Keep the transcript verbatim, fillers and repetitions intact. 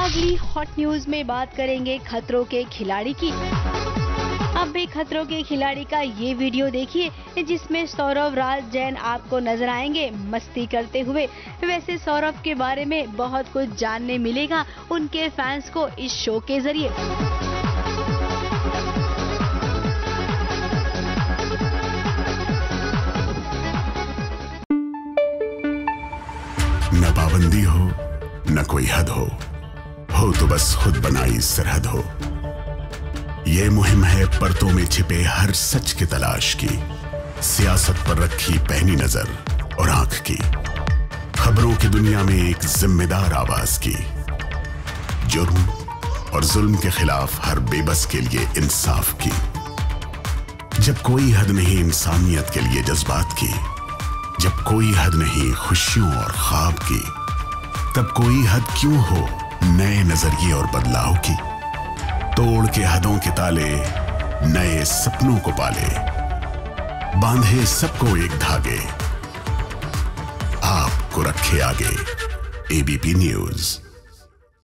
अगली hot news में बात करेंगे खतरों के खिलाड़ी की। अब भी खतरों के खिलाड़ी का ये वीडियो देखिए जिसमें सौरव राज जैन आपको नजर आएंगे मस्ती करते हुए। वैसे सौरव के बारे में बहुत कुछ जानने मिलेगा उनके फैंस को इस शो के जरिए। न पाबंदी हो न कोई हद हो, हो तो बस खुद बनाई सरहद हो। ये मुहिम है परतों में छिपे हर सच की तलाश की, सियासत पर रखी पैनी नजर और आंख की, खबरों की दुनिया में एक जिम्मेदार आवाज की, जुर्म और जुल्म के खिलाफ हर बेबस के लिए इंसाफ की। जब कोई हद नहीं इंसानियत के लिए जज्बात की, जब कोई हद नहीं खुशियों और ख्वाब की, तब कोई हद क्यों हो नए नजरिए और बदलाव की। तोड़ के हदों के ताले नए सपनों को पाले, बांधे सबको एक धागे, आपको रखे आगे एबीपी न्यूज।